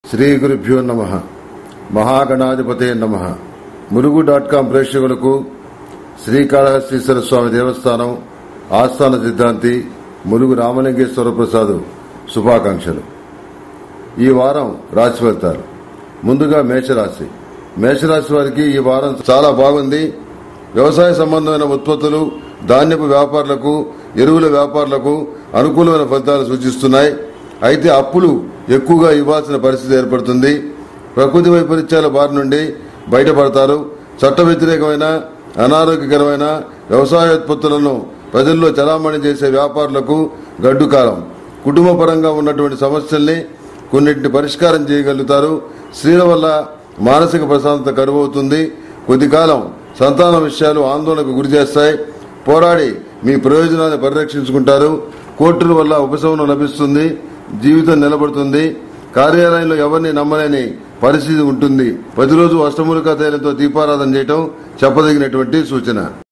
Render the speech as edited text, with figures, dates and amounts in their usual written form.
శ్రీ గురుభ్యో నమః. మహాగణాధిపతే నమః. ములుగు.com ప్రేక్షకులకు శ్రీకాళహస్తీశ్వర స్వామి దేవస్థానం ఆస్థాన సిద్ధాంతి ములుగు రామలింగేశ్వర ప్రసాద్ శుభాకాంక్షలు. ఈ వారం రాశి ఫలితాలు. ముందుగా మేషరాశి. మేషరాశి వారికి ఈ వారం చాలా బాగుంది. వ్యవసాయ సంబంధమైన ఉత్పత్తులు, ధాన్యపు వ్యాపారులకు, ఎరువుల వ్యాపారులకు అనుకూలమైన ఫలితాలు సూచిస్తున్నాయి. అయితే అప్పులు ఎక్కువగా ఇవ్వాల్సిన పరిస్థితి ఏర్పడుతుంది. ప్రకృతి వైపరీత్యాల బారి నుండి బయటపడతారు. చట్ట వ్యతిరేకమైన, అనారోగ్యకరమైన వ్యవసాయోత్పత్తులను ప్రజల్లో చలామణి చేసే వ్యాపారులకు గడ్డు కాలం. కుటుంబ పరంగా ఉన్నటువంటి సమస్యల్ని కొన్నింటిని పరిష్కారం చేయగలుగుతారు. స్త్రీల వల్ల మానసిక ప్రశాంతత కరువవుతుంది. కొద్ది కాలం సంతాన విషయాలు ఆందోళనకు గురి చేస్తాయి. పోరాడి మీ ప్రయోజనాన్ని పరిరక్షించుకుంటారు. కోర్టుల వల్ల ఉపశమనం లభిస్తుంది. జీవితం నిలబడుతుంది. కార్యాలయంలో ఎవరిని నమ్మలేని పరిస్థితి ఉంటుంది. ప్రతిరోజు అష్టమూలికా తైలంతో దీపారాధన చేయటం చెప్పదగినటువంటి సూచన.